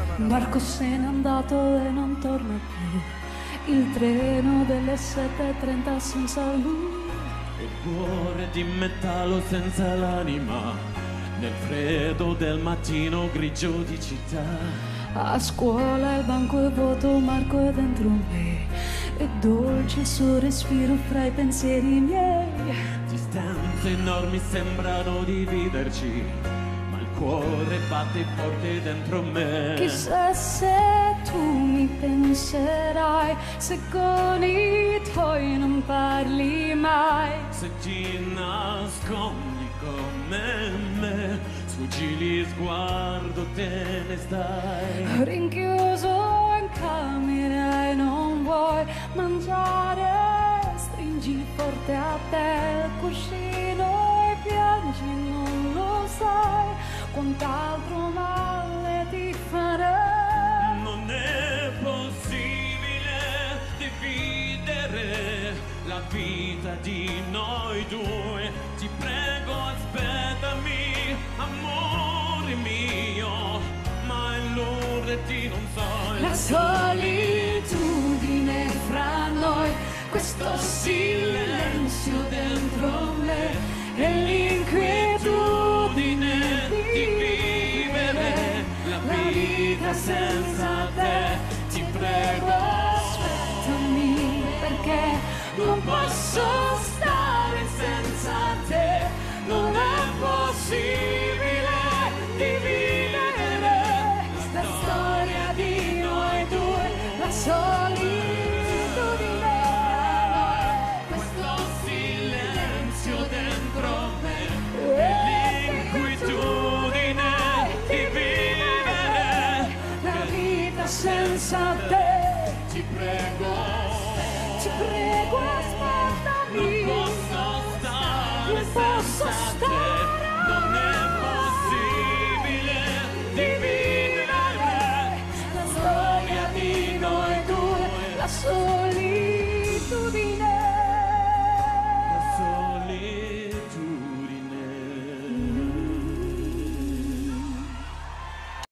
Marco se n'è andato e non torna più, il treno delle 7:30 senza lui. Il cuore di metallo senza l'anima, nel freddo del mattino grigio di città. A scuola il banco è vuoto, Marco è dentro me, è dolce il suo respiro fra i pensieri miei. Distanze enormi sembrano dividerci, ma il cuore batte forte dentro me. Chissà se tu mi penserai, se con i tuoi non parli mai. Se ti nascondi come me, sfuggi gli sguardo, te ne stai. Rinchiuso in camera e non vuoi mangiare, stringi forte a te il cuscino e piangi, non lo sai quant'altro male ti farà. Non è possibile dividere la vita di noi due, ti prego aspettami, amore mio, ma è l'ora di non so. La solitudine fra noi, questo silenzio dentro me e l'inquietudine di vivere la vita senza te. Ti prego aspettami, perché non posso stare senza te, non è possibile dividere la storia di noi due, la solitudine, Questo silenzio dentro me e l'inquietudine di vivere la vita senza te. Ti prego aspettami, non posso stare non posso senza stare. te, non è possibile dividere La storia di noi due, la storia